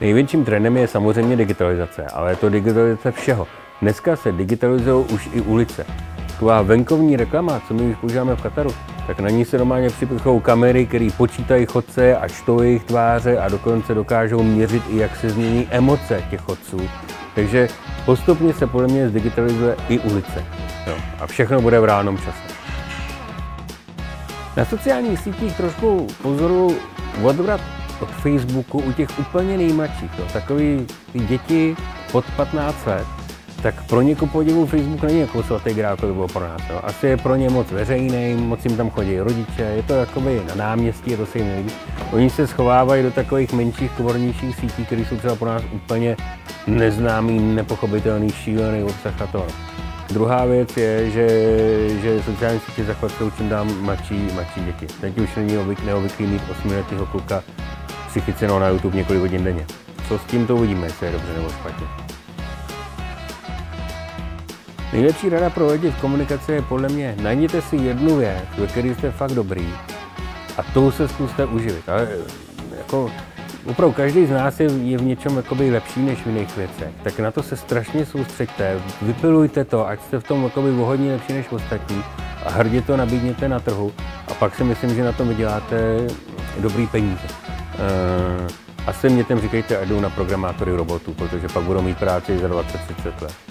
Největším trendem je samozřejmě digitalizace, ale je to digitalizace všeho. Dneska se digitalizují už i ulice. Taková venkovní reklama, co my už používáme v Kataru, tak na ní se normálně připichou kamery, které počítají chodce a čtou jejich tváře a dokonce dokážou měřit i jak se změní emoce těch chodců. Takže postupně se podle mě zdigitalizuje i ulice. Jo. A všechno bude v reálném čase. Na sociálních sítích trošku pozoruju odvrat od Facebooku u těch úplně nejmladších. Takový ty děti pod 15 let, tak pro ně ku podivu Facebook není jako svatý grál, jako to bylo pro nás. Asi je pro ně moc veřejný, moc jim tam chodí rodiče, je to jakoby na náměstí, je to se jim nelíbí. Oni se schovávají do takových menších, komornějších sítí, které jsou třeba pro nás úplně neznámý, nepochopitelný, šílený obsah a to. Druhá věc je, že sociální sítě zachvacují čím dál mladší děti. Teď už není neobvyklý mít 8letého kluka psychiceného na YouTube několik hodin denně. Co s tím to uvidíme, jestli je dobře nebo špatně. Nejlepší rada pro lidi v komunikaci je podle mě, najděte si jednu věc, ve které jste fakt dobrý a tou se zkuste uživit. Ale jako, opravdu každý z nás je v něčem jakoby lepší než v jiných věcech, tak na to se strašně soustřeďte, vypilujte to, ať jste v tom jakoby o hodně lepší než ostatní a hrdě to nabídněte na trhu a pak si myslím, že na tom vyděláte dobrý peníze. A svým dětem říkejte, ať jdou na programátory robotů, protože pak budou mít práci za 20-30 let.